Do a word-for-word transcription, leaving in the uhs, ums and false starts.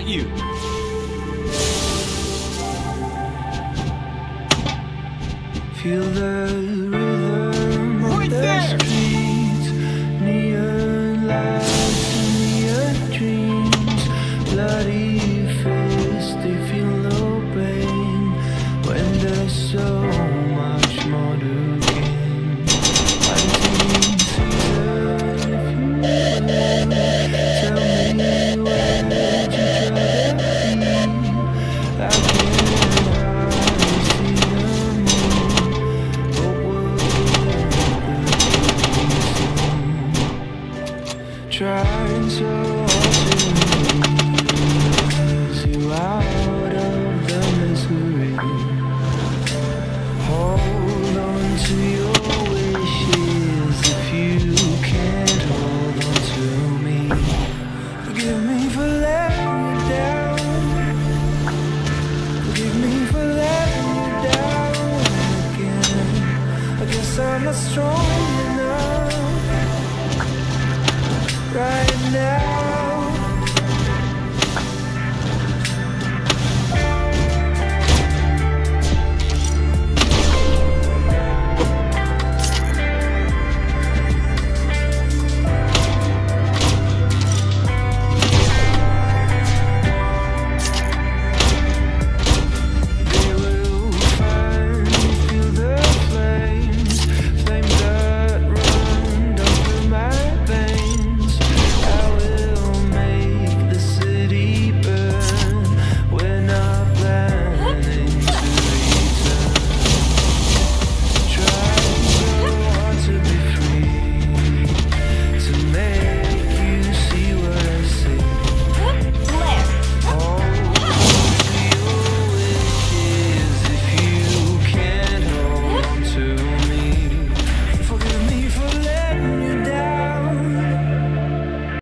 at you. Feel the rhythm of Right the there. streets, neon lights and neon dreams, bloody fists, they feel no pain when there's so much more to gain. Hunting season, if you will, tell me where did you rather be? I can't hardly see the moon, but we'll get there soon. Trying so hard